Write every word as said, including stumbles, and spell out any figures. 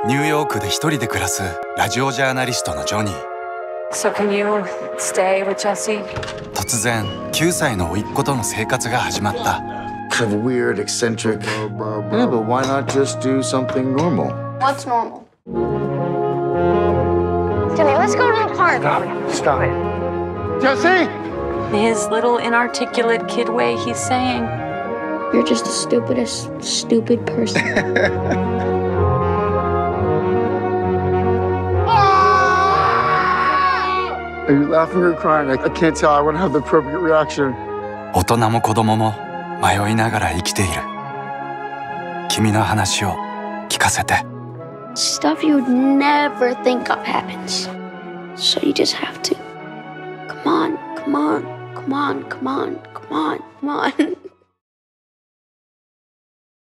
ニューヨークで一人で暮らすラジオジャーナリストのジョニー。 So can you stay with Jesse? 突然きゅうさいの甥っ子との生活が始まった。 Kind of weird, eccentric. Yeah, but why not just do something normal? What's normal? Jimmy, let's go to the park. Stop. Stop it. Jesse! His little inarticulate kid way, he's saying, You're just the stupidest, stupid person. Are you laughing or crying? I, I can't tell. I want to have the appropriate reaction. 大人も子供も迷いながら生きている。君の話を聞かせて。 Stuff you'd never think of happens. So you just have to. Come on, come on, come on, come on, come on, come on.